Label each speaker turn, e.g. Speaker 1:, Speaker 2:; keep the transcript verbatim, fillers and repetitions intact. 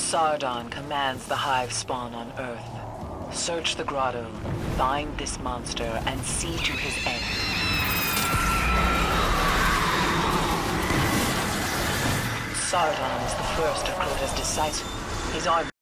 Speaker 1: Sardon commands the hive spawn on Earth. Search the grotto, find this monster, and see to his end. Sardon is the first of Crota's decisive. His army